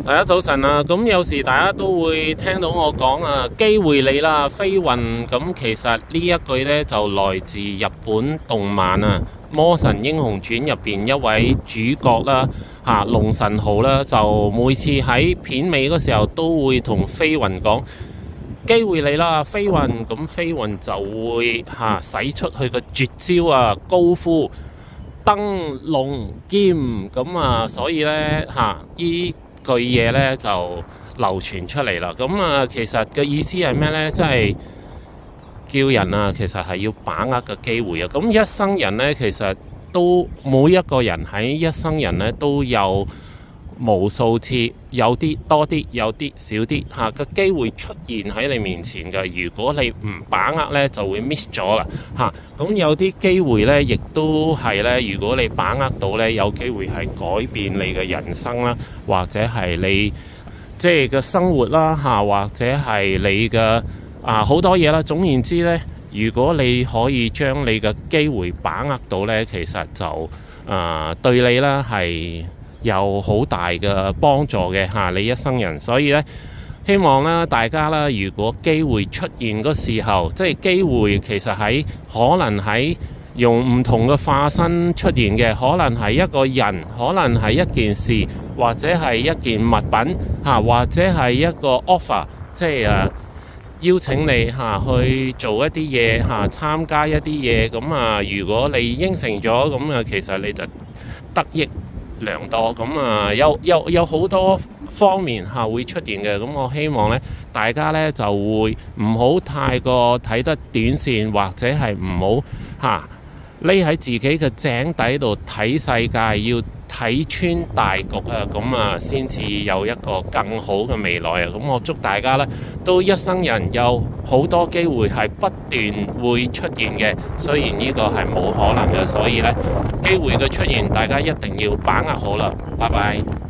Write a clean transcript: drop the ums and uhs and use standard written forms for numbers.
大家早晨啊！咁有時大家都會聽到我講啊，機會嚟啦，飛雲。咁其實呢一句呢，就來自日本動漫啊《魔神英雄傳》入邊一位主角啦，龍神號啦，就每次喺片尾嗰時候都會同飛雲講機會嚟啦，飛雲。咁飛雲就會使出去個絕招啊，高呼燈籠劍。咁啊，所以呢，依句嘢咧就流傳出嚟啦。咁其實嘅意思係咩呢？即係叫人啊，其實係要把握嘅機會啊。咁一生人呢，其實都每一個人喺一生人呢都有無數次，有啲多啲，有啲少啲嘅機會出現喺你面前嘅。如果你唔把握呢，就會 miss 咗啦咁有啲機會呢，亦都係呢，如果你把握到呢，有機會係改變你嘅人生啦，或者係你即係嘅生活啦或者係你嘅好多嘢啦。總言之呢，如果你可以將你嘅機會把握到呢，其實就對你啦係有好大嘅幫助嘅你一生人。所以咧，希望咧大家啦，如果機會出現嗰時候，即係機會其實可能喺用唔同嘅化身出現嘅，可能係一個人，可能係一件事，或者係一件物品或者係一個 offer， 即係邀請你去做一啲嘢參加一啲嘢。咁如果你應承咗，咁其實你就得益良多。咁有好多方面會出現嘅。咁我希望咧，大家咧就會唔好太過睇得短線，或者係唔好匿喺自己嘅井底度睇世界，要睇穿大局啊！咁先至有一個更好嘅未來啊！咁我祝大家咧都一生人有好多機會係不斷會出現嘅，雖然呢個係冇可能嘅，所以咧機會嘅出現，大家一定要把握好啦！拜拜。